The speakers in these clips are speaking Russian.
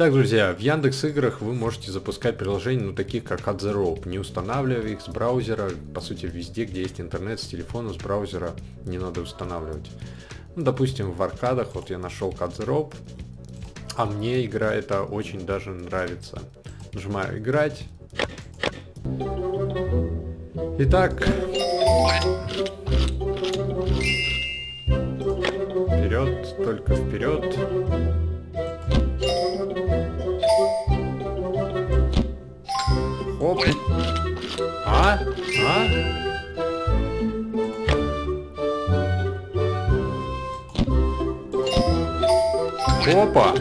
Итак, друзья, в Яндекс Играх вы можете запускать приложения, ну, таких как Cut the Rope, не устанавливая их с браузера. По сути, везде, где есть интернет, с телефона, с браузера не надо устанавливать. Ну, допустим, в аркадах, вот я нашел Cut the Rope, а мне игра эта очень даже нравится. Нажимаю играть. Итак, вперед, только вперед. Оп. Опа.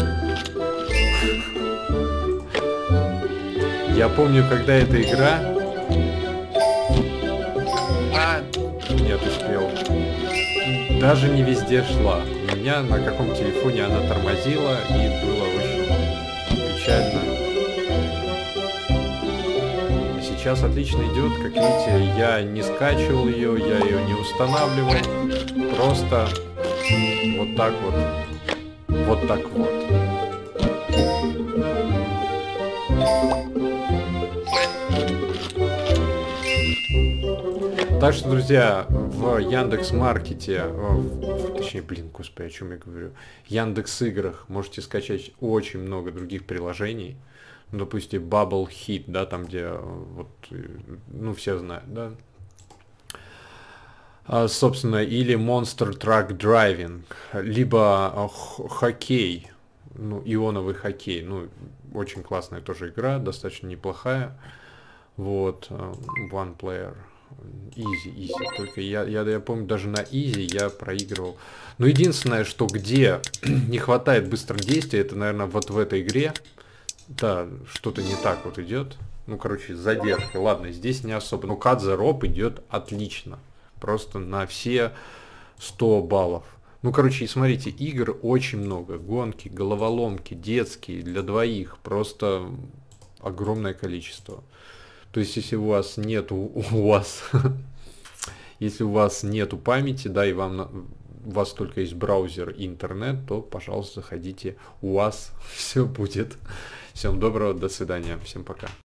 Я помню, когда эта игра... Нет, успел. Даже не везде шла. У меня на каком телефоне она тормозила, и было очень печально. Сейчас отлично идет, как видите, я не скачивал ее, я ее не устанавливал, просто вот так вот, вот так вот. Так что, друзья, в Яндекс.Маркете, точнее, блин, господи, о чем я говорю, в Яндекс Играх можете скачать очень много других приложений. Ну, допустим, Bubble Hit, да, там где, вот, ну, все знают, да. Собственно, или Monster Truck Driving, либо хоккей, ну, ионовый хоккей, ну, очень классная тоже игра, достаточно неплохая. Вот, One Player, Easy, только я помню, даже на Easy я проигрывал. Но единственное, что где не хватает быстродействия, это, наверное, вот в этой игре. Да, что-то не так вот идет. Ну, короче, задержка. Ладно, здесь не особо. Но Cut the Rope идет отлично. Просто на все 100 баллов. Ну, короче, и смотрите, игр очень много. Гонки, головоломки, детские, для двоих. Просто огромное количество. То есть, если у вас нету... Если у вас нету памяти, да, и у вас только есть браузер и интернет, то, пожалуйста, заходите, у вас все будет. Всем доброго, до свидания, всем пока.